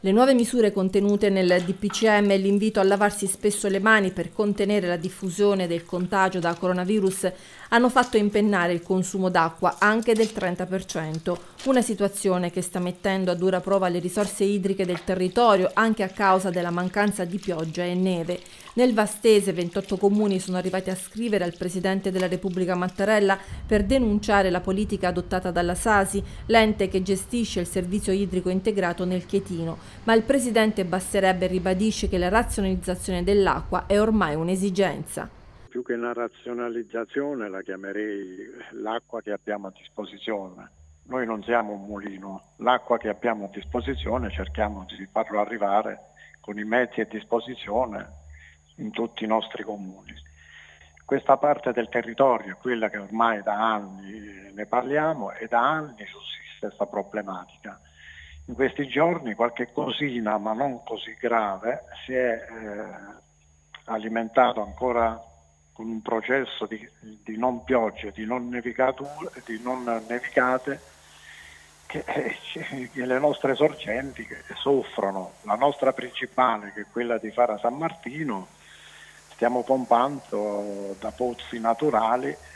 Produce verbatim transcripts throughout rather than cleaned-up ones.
Le nuove misure contenute nel D P C M e l'invito a lavarsi spesso le mani per contenere la diffusione del contagio da coronavirus hanno fatto impennare il consumo d'acqua anche del trenta per cento, una situazione che sta mettendo a dura prova le risorse idriche del territorio anche a causa della mancanza di pioggia e neve. Nel Vastese ventotto comuni sono arrivati a scrivere al Presidente della Repubblica Mattarella per denunciare la politica adottata dalla Sasi, l'ente che gestisce il servizio idrico integrato nel Chietino, ma il Presidente Basterebbe ribadisce che la razionalizzazione dell'acqua è ormai un'esigenza. Più che una razionalizzazione la chiamerei l'acqua che abbiamo a disposizione. Noi non siamo un mulino, l'acqua che abbiamo a disposizione cerchiamo di farlo arrivare con i mezzi a disposizione in tutti i nostri comuni. Questa parte del territorio è quella che ormai da anni ne parliamo e da anni sussiste questa problematica. In questi giorni qualche cosina, ma non così grave, si è eh, alimentato ancora con un processo di, di non piogge, di non nevicature, di non nevicate, che, che le nostre sorgenti che soffrono. La nostra principale, che è quella di Fara San Martino, stiamo pompando da pozzi naturali, eh,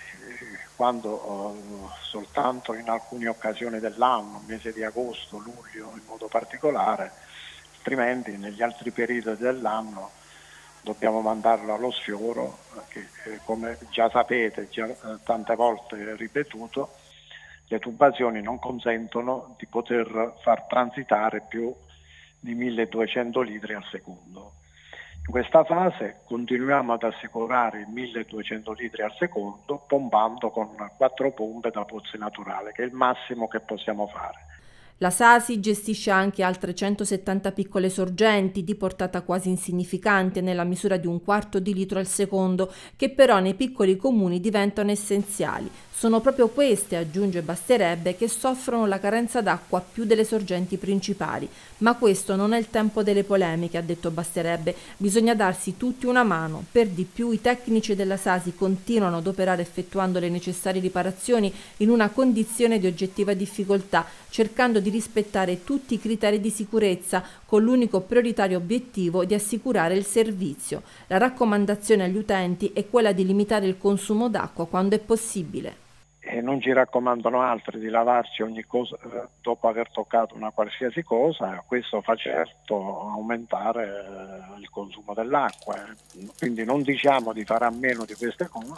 quando eh, soltanto in alcune occasioni dell'anno, mese di agosto, luglio in modo particolare, altrimenti negli altri periodi dell'anno dobbiamo mandarlo allo sfioro, che eh, come già sapete, già eh, tante volte ripetuto, le tubazioni non consentono di poter far transitare più di milleduecento litri al secondo. In questa fase continuiamo ad assicurare i milleduecento litri al secondo pompando con quattro pompe da pozzi naturali, che è il massimo che possiamo fare. La Sasi gestisce anche altre centosettanta piccole sorgenti di portata quasi insignificante nella misura di un quarto di litro al secondo, che però nei piccoli comuni diventano essenziali. Sono proprio queste, aggiunge Basterebbe, che soffrono la carenza d'acqua più delle sorgenti principali. Ma questo non è il tempo delle polemiche, ha detto Basterebbe. Bisogna darsi tutti una mano. Per di più i tecnici della Sasi continuano ad operare effettuando le necessarie riparazioni in una condizione di oggettiva difficoltà, cercando di rispettare tutti i criteri di sicurezza con l'unico prioritario obiettivo di assicurare il servizio. La raccomandazione agli utenti è quella di limitare il consumo d'acqua quando è possibile. E non ci raccomandano altri di lavarci ogni cosa eh, dopo aver toccato una qualsiasi cosa, questo fa certo aumentare eh, il consumo dell'acqua, quindi non diciamo di fare a meno di queste cose,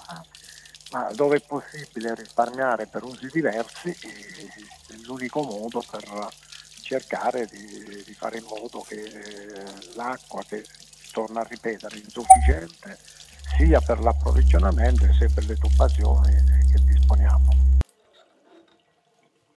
ma dove è possibile risparmiare per usi diversi è l'unico modo per cercare di, di fare in modo che l'acqua, che torna a ripetere, è insufficiente sia per l'approvvigionamento sia per le tubazioni che disponiamo.